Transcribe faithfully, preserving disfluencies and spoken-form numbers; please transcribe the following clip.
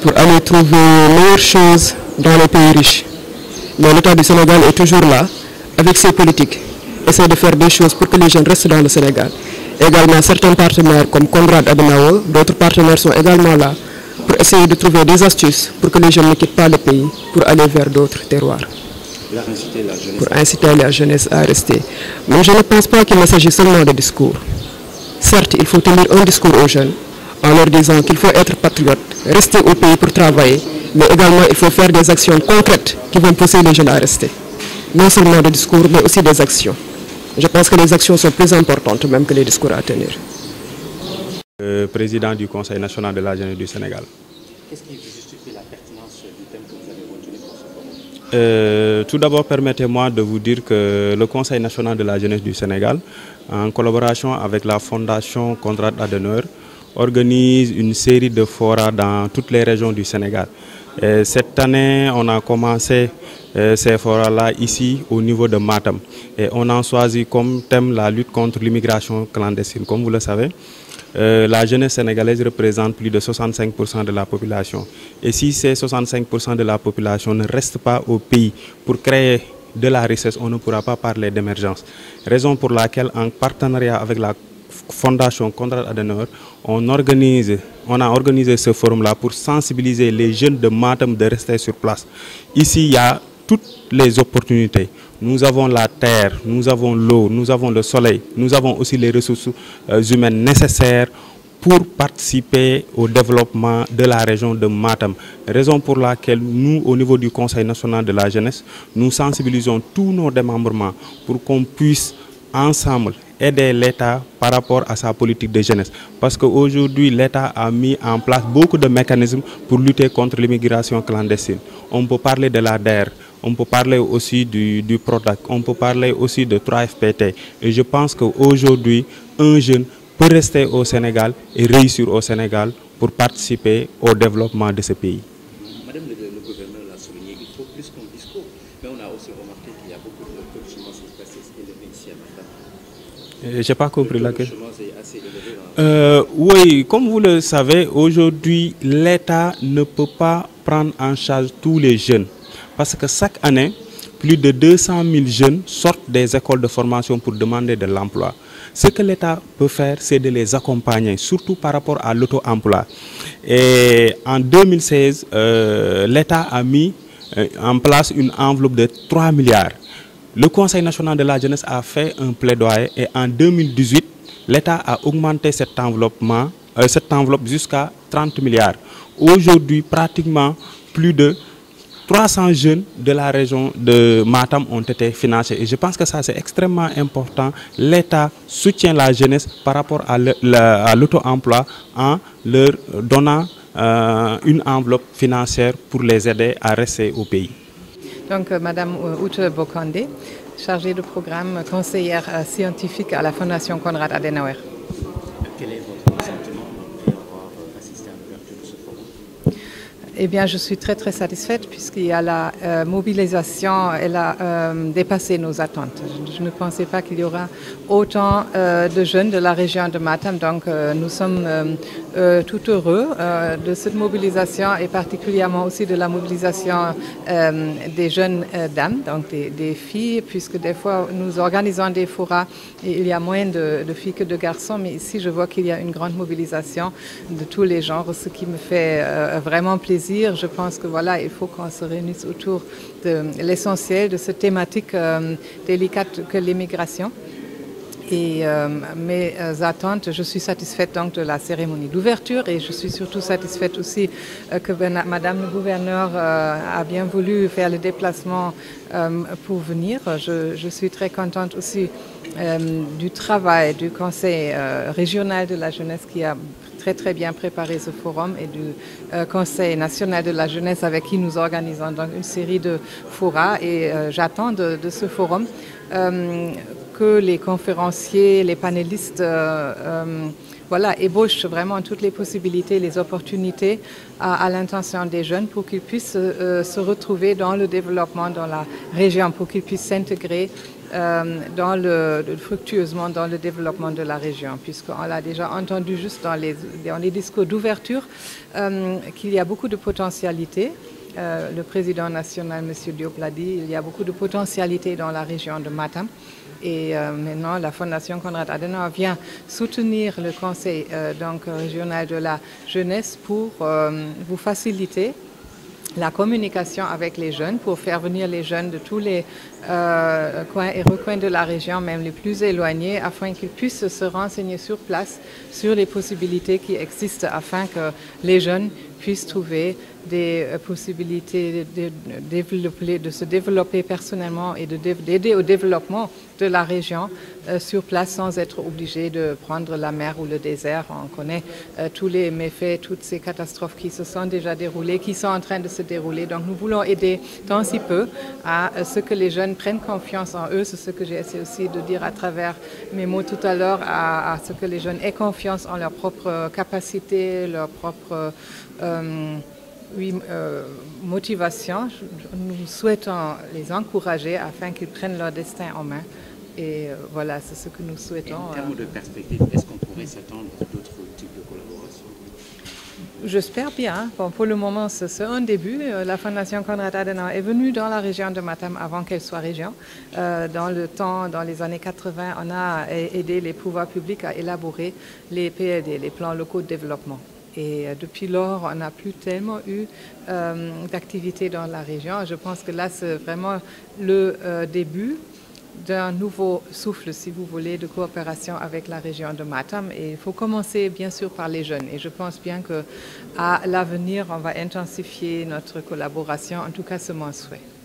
pour aller trouver meilleures choses dans les pays riches. Mais l'État du Sénégal est toujours là, avec ses politiques, essaie de faire des choses pour que les jeunes restent dans le Sénégal. Également, certains partenaires comme Konrad Adenauer, d'autres partenaires sont également là pour essayer de trouver des astuces pour que les jeunes ne quittent pas le pays pour aller vers d'autres terroirs. Inciter la jeunesse. Pour inciter la jeunesse à rester. Mais je ne pense pas qu'il ne s'agit seulement de discours. Certes, il faut tenir un discours aux jeunes en leur disant qu'il faut être patriote, rester au pays pour travailler, mais également il faut faire des actions concrètes qui vont pousser les jeunes à rester. Non seulement des discours, mais aussi des actions. Je pense que les actions sont plus importantes même que les discours à tenir. Euh, président du Conseil national de la jeunesse du Sénégal. Qu'est-ce qui justifie la pertinence du thème que vous avez retenu pour ce forum? euh, Tout d'abord, permettez-moi de vous dire que le Conseil national de la jeunesse du Sénégal, en collaboration avec la Fondation Konrad Adenauer, organise une série de forats dans toutes les régions du Sénégal. Et cette année, on a commencé euh, ces forats-là ici au niveau de Matam. Et on a choisi comme thème la lutte contre l'immigration clandestine. Comme vous le savez, euh, la jeunesse sénégalaise représente plus de soixante-cinq pour cent de la population. Et si ces soixante-cinq pour cent de la population ne restent pas au pays pour créer de la richesse, on ne pourra pas parler d'émergence. Raison pour laquelle, en partenariat avec la Fondation Konrad Adenauer, on, organise, on a organisé ce forum-là pour sensibiliser les jeunes de Matam de rester sur place. Ici, il y a toutes les opportunités. Nous avons la terre, nous avons l'eau, nous avons le soleil, nous avons aussi les ressources euh, humaines nécessaires pour participer au développement de la région de Matam. Raison pour laquelle nous, au niveau du Conseil national de la jeunesse, nous sensibilisons tous nos démembrements pour qu'on puisse ensemble aider l'État par rapport à sa politique de jeunesse. Parce qu'aujourd'hui, l'État a mis en place beaucoup de mécanismes pour lutter contre l'immigration clandestine. On peut parler de l'A D E R, on peut parler aussi du, du PRODAC, on peut parler aussi de trois F P T. Et je pense qu'aujourd'hui, un jeune peut rester au Sénégal et réussir au Sénégal pour participer au développement de ce pays. Madame le, le gouverneur l'a souligné, il faut plus qu'un discours. Mais on a aussi remarqué qu'il y a beaucoup de taux de chômage assez élevé ici à Matam. Je n'ai pas compris laquelle. Dans... Euh, oui, comme vous le savez, aujourd'hui, l'État ne peut pas prendre en charge tous les jeunes. Parce que chaque année, plus de deux cent mille jeunes sortent des écoles de formation pour demander de l'emploi. Ce que l'État peut faire, c'est de les accompagner, surtout par rapport à l'auto-emploi. Et en deux mille seize, euh, l'État a mis euh, en place une enveloppe de trois milliards. Le Conseil national de la jeunesse a fait un plaidoyer et en deux mille dix-huit, l'État a augmenté cet enveloppement, euh, cette enveloppe jusqu'à trente milliards. Aujourd'hui, pratiquement plus de trois cents jeunes de la région de Matam ont été financés. Et je pense que ça, c'est extrêmement important. L'État soutient la jeunesse par rapport à l'auto-emploi en leur donnant euh, une enveloppe financière pour les aider à rester au pays. Donc, euh, Madame Ute Bokande, chargée de programme, conseillère euh, scientifique à la Fondation Konrad Adenauer. Quel est votre sentiment après avoir assisté à l'ouverture de ce forum? Eh bien, je suis très très satisfaite puisqu'il y a la euh, mobilisation, elle a euh, dépassé nos attentes. Je, je ne pensais pas qu'il y aura autant euh, de jeunes de la région de Matam, donc euh, nous sommes euh, euh, tout heureux euh, de cette mobilisation et particulièrement aussi de la mobilisation euh, des jeunes euh, dames, donc des, des filles, puisque des fois nous organisons des forats et il y a moins de, de filles que de garçons, mais ici je vois qu'il y a une grande mobilisation de tous les genres, ce qui me fait euh, vraiment plaisir. Je pense que voilà, il faut qu'on se réunisse autour de l'essentiel de cette thématique euh, délicate que l'immigration. Et euh, mes attentes, je suis satisfaite donc de la cérémonie d'ouverture et je suis surtout satisfaite aussi euh, que Madame le gouverneur euh, a bien voulu faire le déplacement euh, pour venir. Je, je suis très contente aussi euh, du travail du Conseil euh, régional de la jeunesse qui a très très bien préparé ce forum et du euh, Conseil national de la jeunesse avec qui nous organisons donc une série de forats et euh, j'attends de, de ce forum euh, que les conférenciers, les panélistes euh, euh, voilà, ébauchent vraiment toutes les possibilités, les opportunités à, à l'intention des jeunes pour qu'ils puissent euh, se retrouver dans le développement dans la région, pour qu'ils puissent s'intégrer euh, dans le, fructueusement dans le développement de la région, puisqu'on l'a déjà entendu juste dans les, dans les discours d'ouverture euh, qu'il y a beaucoup de potentialités. Euh, le président national, M. Diop, l'a dit, il y a beaucoup de potentialités dans la région de Matam. Et euh, maintenant, la Fondation Konrad Adenauer vient soutenir le Conseil euh, donc, régional de la jeunesse pour euh, vous faciliter la communication avec les jeunes, pour faire venir les jeunes de tous les euh, coins et recoins de la région, même les plus éloignés, afin qu'ils puissent se renseigner sur place sur les possibilités qui existent, afin que les jeunes puissent trouver des possibilités de, développer, de se développer personnellement et d'aider au développement de la région euh, sur place sans être obligé de prendre la mer ou le désert. On connaît euh, tous les méfaits, toutes ces catastrophes qui se sont déjà déroulées, qui sont en train de se dérouler. Donc nous voulons aider tant si peu à euh, ce que les jeunes prennent confiance en eux. C'est ce que j'ai essayé aussi de dire à travers mes mots tout à l'heure, à, à ce que les jeunes aient confiance en leurs propres capacités, leurs propres euh, Oui, euh, motivation. Nous souhaitons les encourager afin qu'ils prennent leur destin en main. Et euh, voilà, c'est ce que nous souhaitons. Et en termes de perspective, est-ce qu'on pourrait s'attendre à d'autres types de collaboration? J'espère bien. Bon, pour le moment, c'est un début. La Fondation Konrad Adenauer est venue dans la région de Matam avant qu'elle soit région. Euh, dans le temps, dans les années quatre-vingt, on a aidé les pouvoirs publics à élaborer les P L D, les plans locaux de développement. Et depuis lors, on n'a plus tellement eu euh, d'activité dans la région. Je pense que là, c'est vraiment le euh, début d'un nouveau souffle, si vous voulez, de coopération avec la région de Matam. Et il faut commencer, bien sûr, par les jeunes. Et je pense bien qu'à l'avenir, on va intensifier notre collaboration. En tout cas, c'est mon souhait.